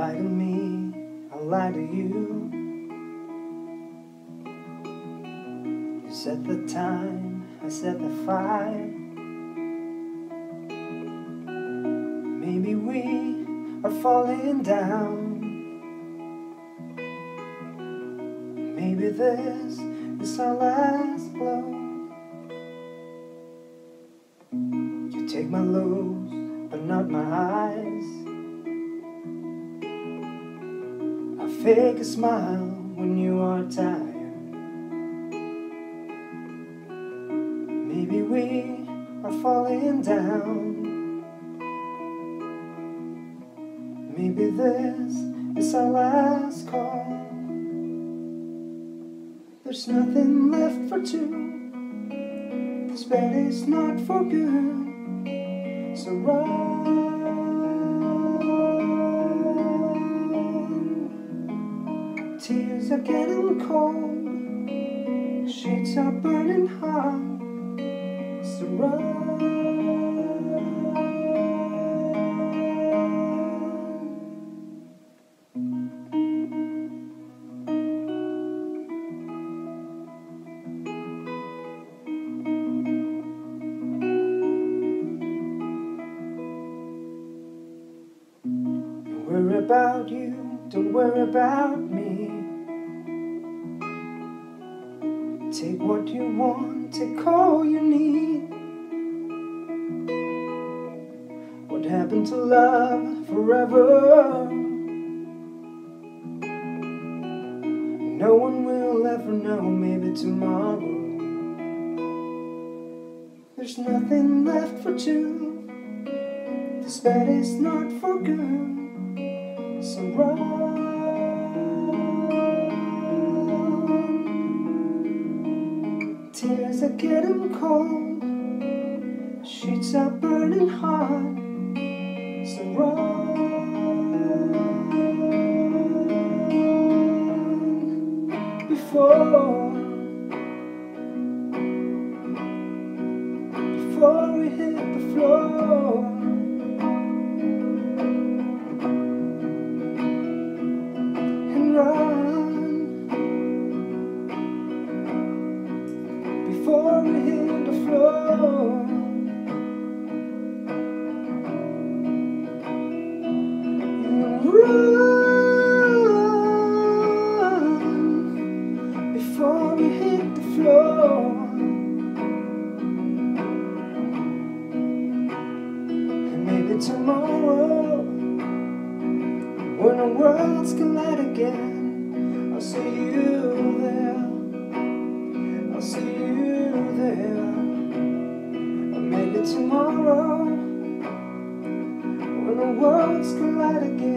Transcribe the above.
lie to me, I'll lie to you. You set the time, I set the fire. Maybe we are falling down. Maybe this is our last blow. You take my lows, but not my highs. I fake a smile when you are tired. Maybe we are falling down. Maybe this is our last call. There's nothing left for two. This bed is not for good. So run. Tears are getting cold. Sheets are burning hot. So run. Don't worry about you, don't worry about me. Take what you want, take all you need. What happened to love forever? No one will ever know, maybe tomorrow. There's nothing left for two. This bed is not for good. So run. Tears are getting cold. Sheets are burning hot. So run. Before we hit the floor. Before we hit the floor, run. Before we hit the floor, and maybe tomorrow, when the worlds collide again, I'll see you there. I'll see you there. Or maybe tomorrow, when the worlds collide again.